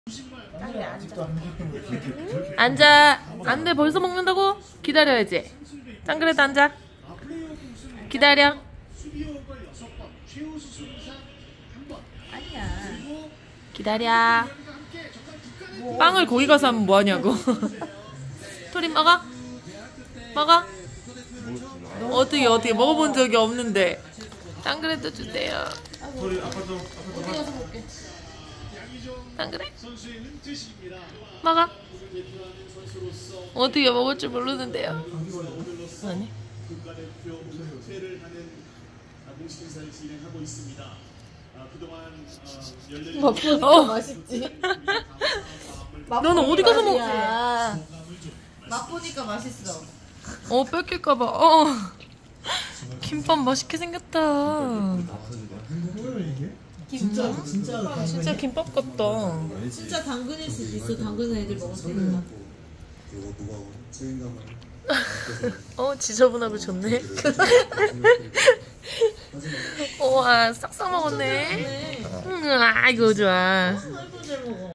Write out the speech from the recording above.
앉아. 안 돼, 벌써 먹는다고? 기다려야지. 짱그래도 앉아. 기다려. 기다려. 빵을 거기 가서 하면 뭐하냐고. 토리 먹어? 먹어? 어떻게 먹어본 적이 없는데. 짱그래도 주세요. 어디 가서 먹게. 짱그래? 먹어? 어떻게 먹을 줄 모르는데요. 아니? 맛보니까 맛있지. 너는 어디 가서 먹? 맛보니까 맛있어. 뺏길까봐. 김밥 맛있게 생겼다. 뭐야 이게? 진짜 김밥 같다. 진짜 당근일 수도 있어. 당근 애들 먹어도 되니까. 지저분하고 좋네. 우와, 싹싹 먹었네. 이거 좋아. 아이고 잘 먹어.